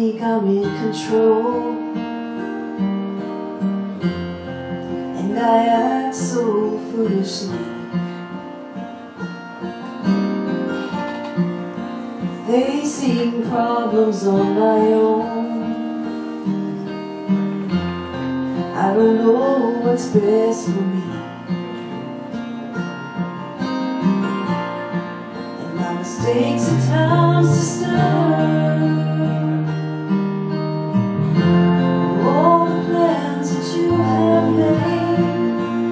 think I'm in control, and I act so foolishly. Facing problems on my own, I don't know what's best for me, and my mistakes at times disturb all the plans that you have made.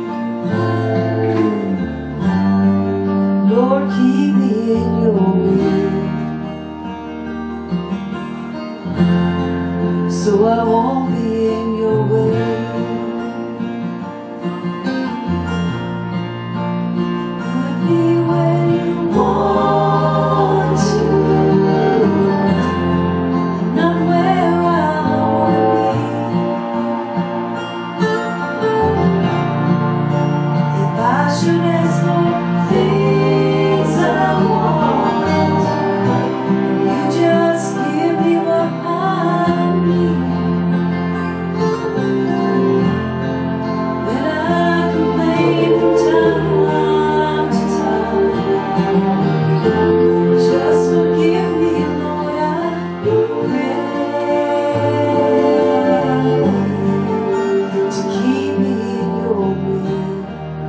Lord, keep me in your will, so I won't be in your way. Put me where you want to, and not where I want to be. If I should ask for things I want, you just give me what I need. When I complain from time to time, just forgive me, Lord, I pray, to keep me in your will,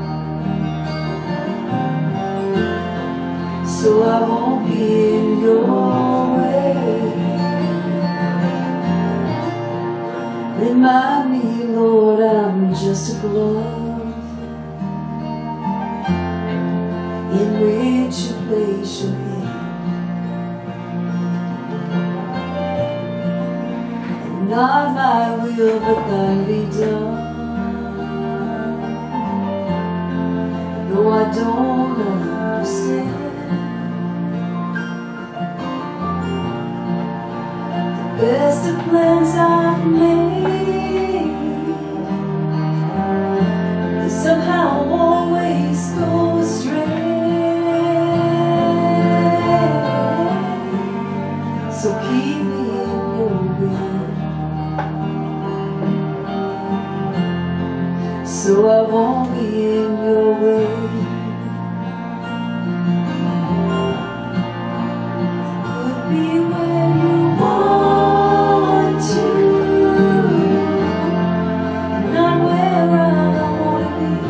so I won't be in your way. Remind me, Lord, I'm just a glove in which you place your hand, and not my will but thine be done. Though I don't understand the best of plans I've made, they somehow always go astray. So keep me in your will, so I won't be in your way. Put me where you want to, not where I want to be.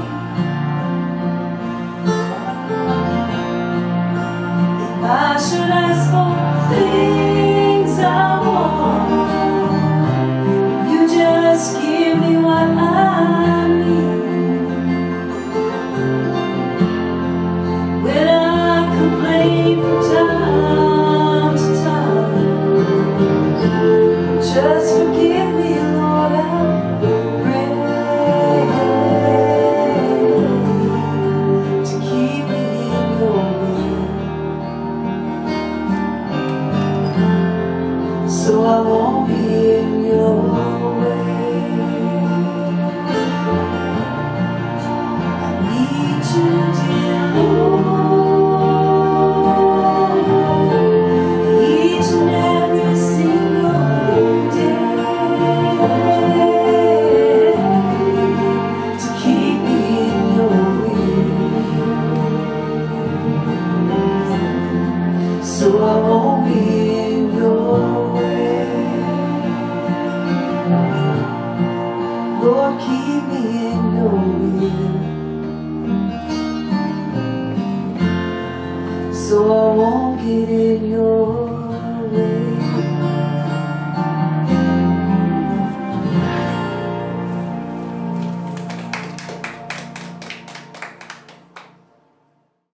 If I should ask for things I want, you just give me what I need. When I complain from time to time, just forgive me, Lord, I pray, to keep me in your will, so I won't be in your way. I need you, dear Lord, each and every single day, to keep me in your will, so I won't be in your way. Lord, keep me in your will, so I won't get in